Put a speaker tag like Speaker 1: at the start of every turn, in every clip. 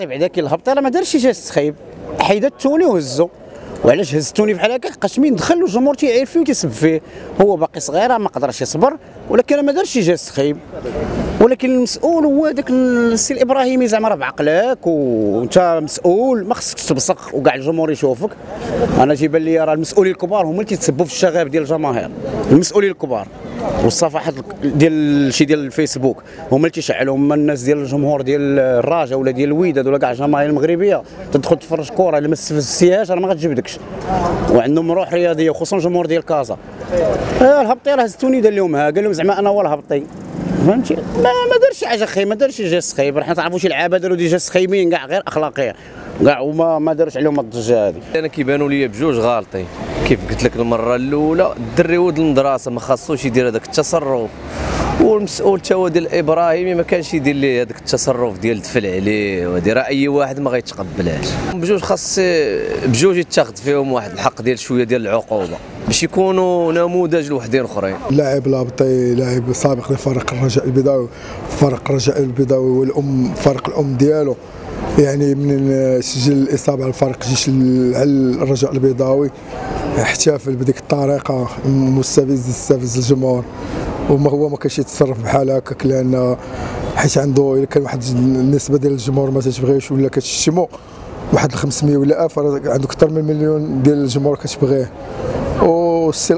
Speaker 1: الخطيب بعدا كي الهبط راه ما دارش جاست خايب، حيد التوني وهزو. وعلاش هز التوني بحال هكا؟ لقاش مين دخل والجمهور تيعير فيه وتيسب فيه، هو باقي صغير ما قدرش يصبر، ولكن ما دارش جاست خايب. ولكن المسؤول هو داك السي الابراهيمي، زعما راه بعقلك وانت مسؤول ما خصكش تبصق وكاع الجمهور يشوفك. انا تيبان لي راه المسؤولين الكبار هما اللي تيتسبوا في الشغب ديال الجماهير، المسؤولين الكبار والصفحات ديال شي ديال الفيسبوك هما اللي تيشعلوا، هما الناس ديال الجمهور ديال الرجاء ولا ديال الوداد ولا كاع الجماهير المغربيه تدخل تفرج كره الا ما استفزتيهاش راه ما غتجبدكش، وعندهم روح رياضيه وخصوصا الجمهور ديال كازا. الهبطي راه هزتوني دار لهم ها، قال لهم زعما انا هو الهبطي، فهمتي؟ ما دارش حاجه خايبه، ما دارش جاست خايب، حنا تعرفوا شي لعابه داروا دي جاست خايبين كاع غير اخلاقيه كاع، وما ما دارش عليهم الضجه هذه.
Speaker 2: انا كيبانوا لي بجوج غالطين، كيف قلت لك المره الاولى الدري ولد المدرسه ما خاصوش يدير هذاك التصرف، والمسؤول تا هو ديال الابراهيمي ما كانش يدير ليه هذاك التصرف ديال دفل عليه، وهذه راه اي واحد ما غيتقبلهاش. بجوج خاص بجوج يتاخذ فيهم واحد الحق ديال شويه ديال العقوبه باش يكونوا نموذج لوحدين اخرين.
Speaker 3: لاعب الهبطي لاعب سابق لفريق الرجاء البيضاوي، فريق الرجاء البيضاوي والام فريق الام ديالو، يعني من سجل الاصابه على فريق جيش الرجاء البيضاوي احتفل بديك الطريقه مستفز استفز الجمهور، وما هو ما كانش يتصرف بحال هكاك، لان حيت عنده الا كان واحد النسبه ديال الجمهور ما تتبغيش ولا كتشتمو واحد 500 ولا 1000 عنده اكثر من مليون ديال الجمهور كتبغيه. والسي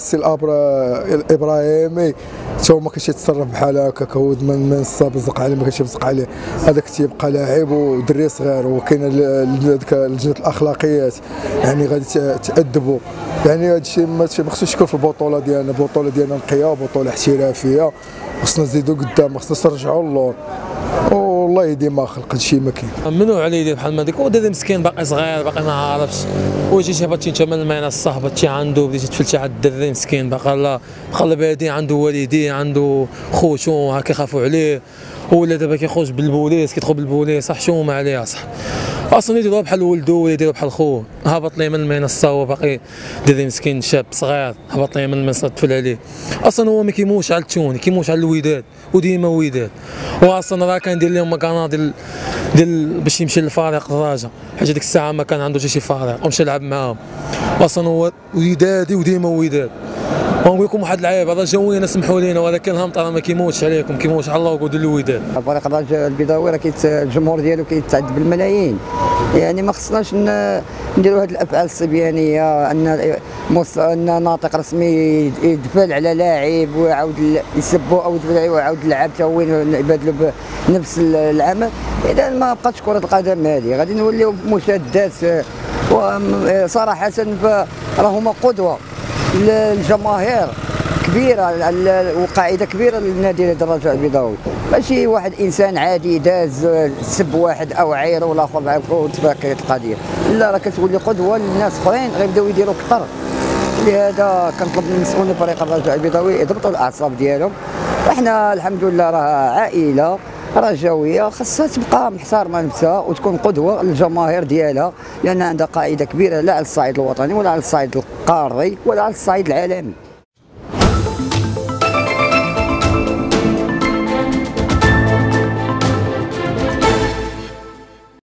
Speaker 3: الابراهيمي تا هو ما كانش يتصرف بحال هكاك، هو من الصاب زق عليه ما كانش يزق عليه، هذاك تيبقى لاعب ودري صغير، وكاين ديك لجنه الاخلاقيات يعني غادي تادبوا، يعني هذا الشيء ما خصوش يكون في البطوله ديالنا، البطوله ديالنا نقيه وبطوله احترافيه، خصنا نزيدوا قدام، خصنا نرجعوا للور، والله يديما خلق هادشي ما كاين.
Speaker 4: ممنوع عليه يدير بحال ما ديك، ودادي مسكين باقي صغير باقي ما عارفش، ويجي شي باتي انت من الماينه الصاحبه تي عنده بديتي تفلتي على الدري مسكين باقي بادي، عنده والديه عنده خوتو هاكا كيخافوا عليه، ولا دابا كيخرج بالبوليس كيدخل بالبوليس صح حشومه عليه صح، اصلا يديروها بحال ولدو ولا يديروها بحال خوه، هبط ليه من المنصه هو باقي دري مسكين شاب صغير هبط ليه من المنصه تفل عليه، اصلا هو ما كيموتش على التوني كيموت على الوداد وديما وداد، واصلا راه كان دير لهم مكانه ديال باش يمشي للفريق الرجاء، حيت هذيك الساعه ما كان عنده حتى شي فريق ومشى لعب معاهم، اصلا هو ودادي وديما وداد. ونقول لكم واحد اللعيبه رجاويين سمحوا لينا، ولكن الهمط راه ما كيموتش عليكم، كيموتش على الله وقود الوداد.
Speaker 5: فريق الرجاء البيضاوي راه الجمهور ديالو كيتعد بالملايين، يعني ما خصناش نديروا هذه الافعال الصبيانيه، ان ناطق رسمي يدفل على لاعب ويعاود يسبوا او يعاود يلعب حتى هو يبادلوا بنفس العمل. اذا ما بقاتش كره القدم هذه غادي نوليو مشادات، وصراحه راهما قدوه للجماهير كبيره وقاعده كبيره للنادي الرجاء البيضاوي، ماشي واحد انسان عادي داز سب واحد او عير ولا اخر معاه وتفاكرت القضيه، لا راه كتولي قدوه للناس اخرين غيبداو يديروا اكثر. لهذا كنطلب من المسؤولين فريق الرجاء البيضاوي يضبطوا الاعصاب ديالهم، احنا الحمد لله راه عائله رجاويه خاصها تبقى محترمه نفسها وتكون قدوه للجماهير ديالها، لان عندها قاعده كبيره لا على الصعيد الوطني ولا على الصعيد القاري ولا على الصعيد العالمي.